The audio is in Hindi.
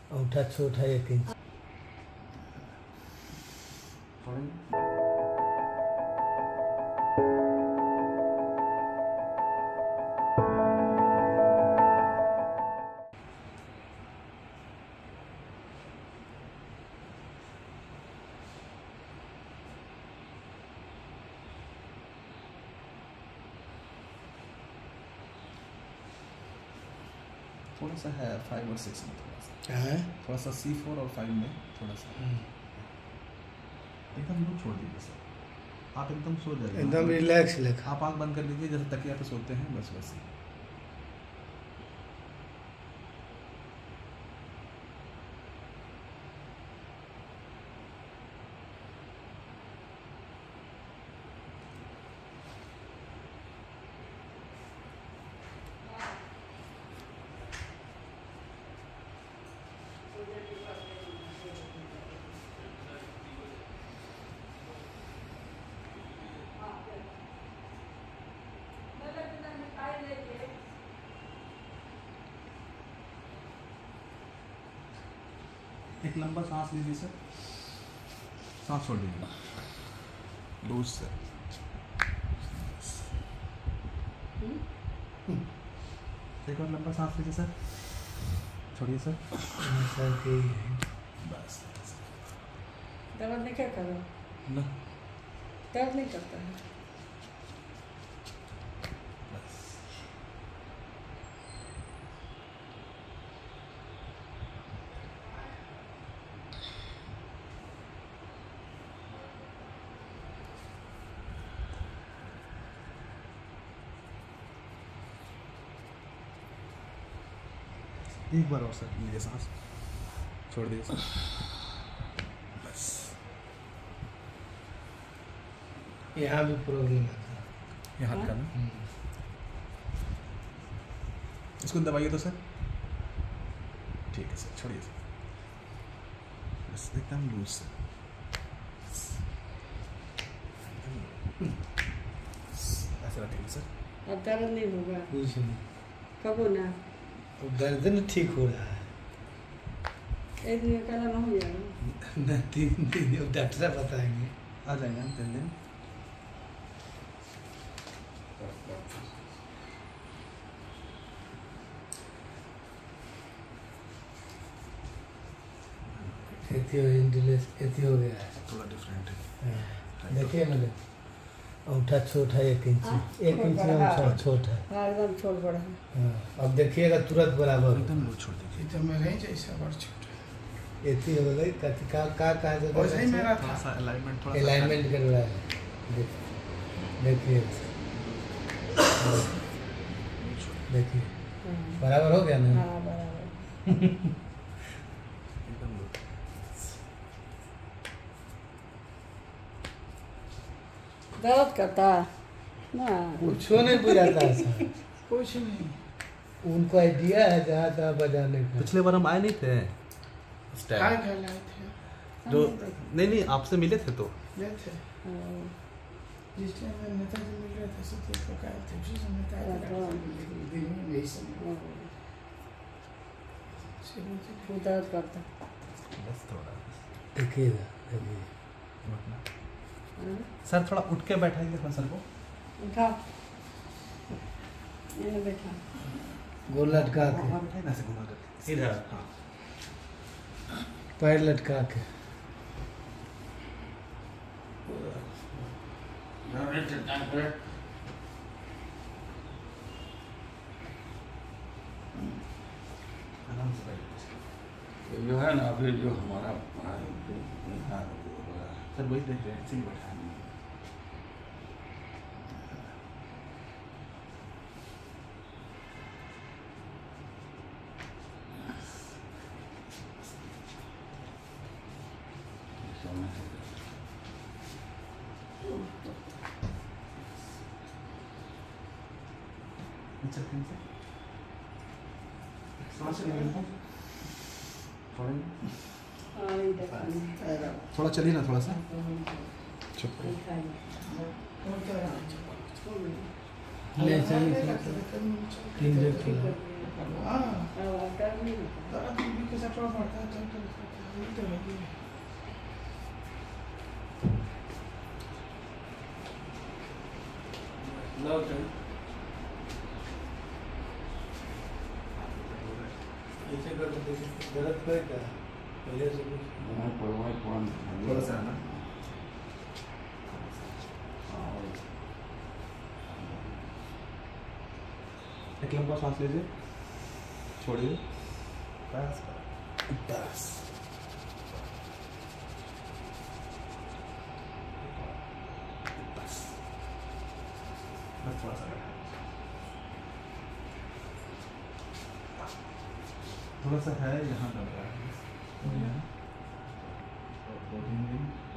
अंगूठा छोटा 1 इंच। थोड़ा सा है 5 और 6 में थोड़ा सा C4 और 5 में थोड़ा सा एकदम लो छोड़ दीजिए सर। आप एकदम सो जाइए, एकदम रिलैक्स लेखा। आप आँख बंद कर लीजिए जैसे तकिया पे सोते हैं, बस वैसे। एक लंबा सांस लीजिए सर, सांस छोड़ दीजिए लूज से। एक और लंबा सांस लीजिए सर, छोड़िए सर। बस दर्द नहीं क्या करो ना, दर्द नहीं करता है। एक बार और सर लीजिए सांस, छोड़ दीजिए सर, बस। यहाँ भी प्रॉब्लम है, ये हाथ का ना, इसको दबाइए तो सर। ठीक है सर, छोड़िए सर, बस एकदम लूज सर। ऐसे रखिए सर। अब दर्द नहीं होगा कुछ नहीं। कबो ना दर्द न ठीक हो रहा है। एक दिन का ना हो जाएगा न 3 दिन डॉक्टर बताएंगे। आ जाएंगे हम 3 दिन। एथी हो गया है, थोड़ा डिफरेंट है। देखिए ना, अंगूठा छोटा 1 इंच, 1 इंच में अंगूठा छोटा है। हाँ एकदम छोड़ पड़ा है। हाँ, अब देखिएगा तुरंत बराबर एकदम लो छोड़ दीजिए। तो मेरे ही जैसा बड़ छोटा एथी हो गई का कहा वैसे ही मेरा थोड़ा था। सा अलाइनमेंट, थोड़ा अलाइनमेंट कर रहा है। देखिए देखिए बराबर हो गया ना। हाँ बराबर। एकदम लो। दर्द करता ना, कुछ नहीं बुझाता है। कुछ नहीं, उनको आइडिया है जहाँ तहाँ बजाने का। पिछले बार हम आए नहीं थे काय घर लाए थे जो, नहीं आपसे मिले थे तो ले थे जिस टाइम में नेताजी मिल रहे थे सब तो काय थे जिस नेताजी दिल्ली में यही सब वो दर्द करता। बस थोड़ा देखिएगा देखिए। सर थोड़ा उठ के बैठाइए अपना सर को। उठा ये बैठा, गोल लटका के, हाँ बैठाइए ना, ऐसे घुमा कर इधर। हाँ पैर लटका के। आराम से बैठिए। जो है ना अभी जो हमारा सर वही देख रहे हैं, इसी बैठा है। अच्छा कहीं से सांस लेंगे थोड़ा चलिए ना, थोड़ा सा चुप ले चलिए 3 दिन हाँ दर्द भी कैसा थोड़ा बढ़ता है तो है ऐसे करके देखिए गलत कर क्या पहले से कुछ थोड़ा सा है ना एक लंबा सांस लीजिए छोड़िए बस बस बस बस थोड़ा सा थोड़ा सा है यहाँ लग रहा है